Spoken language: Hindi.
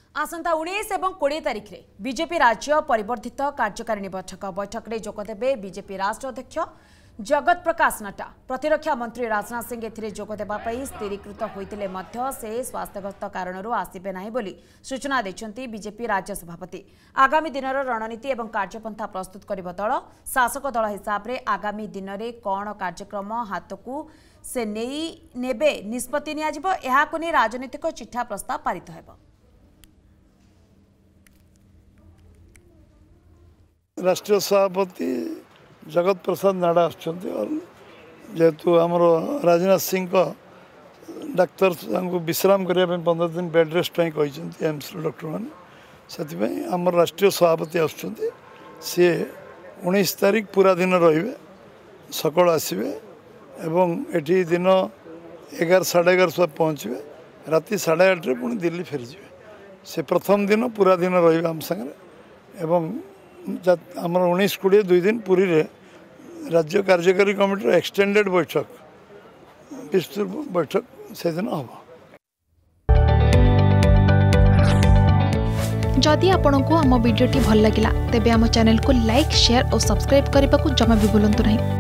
आसंता 19 और 20 तारिख में बीजेपी राज्य परिवर्धित कार्यकारिणी बैठक में जोगदेवे बीजेपी राष्ट्र अध्यक्ष जगत प्रकाश नड्डा। प्रतिरक्षा मंत्री राजनाथ सिंह एथिरे जोगदेवाई स्थिरीकृत होते से स्वास्थ्यगत कारणरू आसबे ना बोली सूचना देते बीजेपी राज्य सभापति। आगामी दिन रणनीति और कार्यपंथा प्रस्तुत कर दल शासक दल हिसाब से आगामी दिन में कौन कार्यक्रम हाथ को से नेबे निष्पत्ति नहीं राजनीतिक चिठा प्रस्ताव पारित होगा। राष्ट्रीय सभापति जगत प्रसाद नाडा और जेहेतु आमर राजनाथ सिंह को डाक्तर विश्राम करने 15 दिन बेड रेस्ट कहते एम्स डॉक्टर मैंने से आमर राष्ट्रीय सभापति आसुँच सी 19 तारिख पूरा दिन रे सकाल आसवे एवं एटी दिन 11 साढ़े 11 पहुँचे राति 8:30 पुणी दिल्ली फेरीजे से प्रथम दिन पूरा दिन रम सागर एवं आमर 19-20 2 दिन पुरी रे राज्य कार्यकारी कमिटी एक्सटेंडेड बैठक विस्तृत बैठक से दिन हम। जदि आपंक आम भिडी भल लगा तेब आम चैनल को लाइक शेयर और सब्सक्राइब करने को जमा भी भूलु नहीं।